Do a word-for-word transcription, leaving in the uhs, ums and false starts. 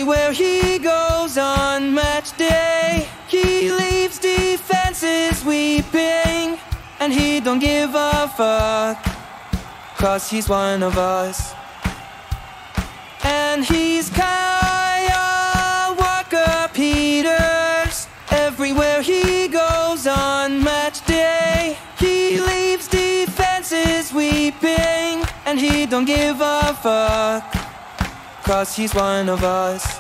Everywhere he goes on match day, he leaves defenses weeping, and he don't give a fuck, 'cause he's one of us. And he's Kyle Walker Peters. Everywhere he goes on match day, he leaves defenses weeping, and he don't give a fuck, 'cause he's one of us.